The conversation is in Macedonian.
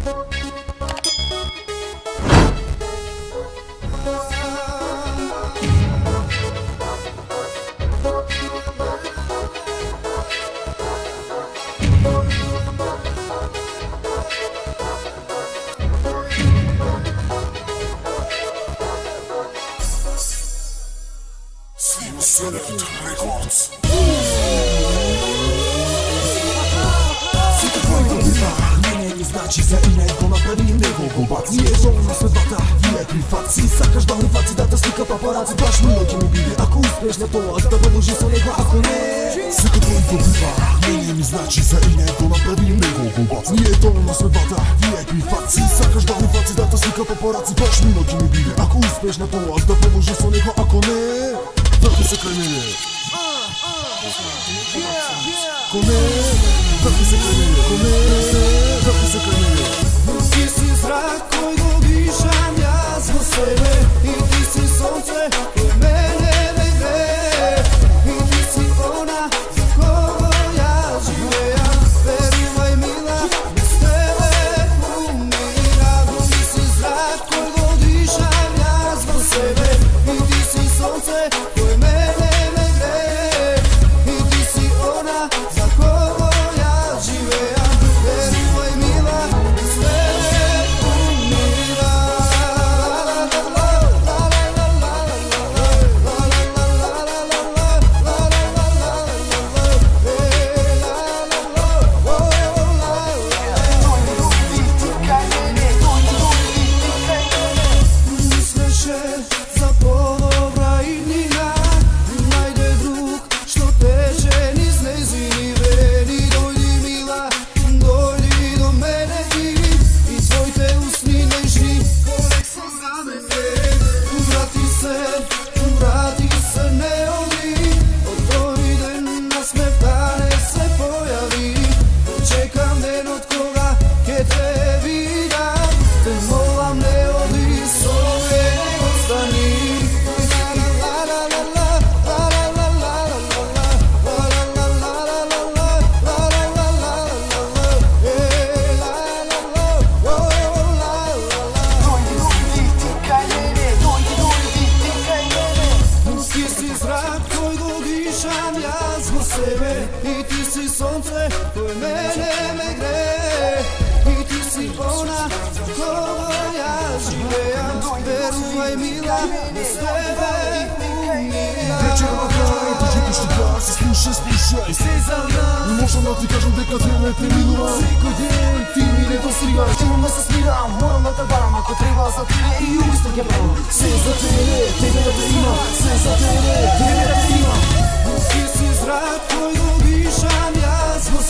Select Records. Не значи за иnego направи него комбат. Ние зона на съдбата, VIP факции. Сакаш да инфакции, да те слика папараци. Баш минути му били, ако успеш на това, да продължи со него, ако не Всека твоето бива, мнение ми значи за иnego направи него комбат. Ние зона на съдбата, VIP факции. Сакаш да инфакции, да те слика папараци. Баш минути му били, ако успеш на това, да продължи со него, ако не Върви се край мене. Ако не върви се край мене. Ако не върви се край мене. Ти си зрак, кой го дишам аз в себе. И ти си сонце, кой мене ме грее. И ти си она, за кого я живея. Верувай, мила, без тебе умирам. Ти си зрак, кой го дишам аз в себе. И ти си сонце, кой мене ме грее. И ти си она, за кого я живея. Верувай, мила, без тебе умирам. Мислеше за по-добра иднина. Найде друг, што те жени с незини вени. Дойди, мила, дойди до мене ти. И твоите устни нежни колек са за мене. Врати се, не оди. От този ден на смевта не се появи. Чекам ден от кога ке те видам. Те молам, не оди, со мене остани. Ти си зрак, кой го дишам аз в себе. И ти си сонце, кой мене ме грее. И ти си она, за кого я живея. Верувай, мила, без тебе умирам. Вечер в край, ти ще да се слушай. Си за нас, Не можам да ти кажам дека денят е минува. всеки ден Ти ми не достигаш. имам да се смирам, морам да те барам. Ако трябва за тебе и убийство ќе правам. Се за тебе, тебе да те има. Се за тебе, тебе да те има. Ти си зрак, кой го дишам аз в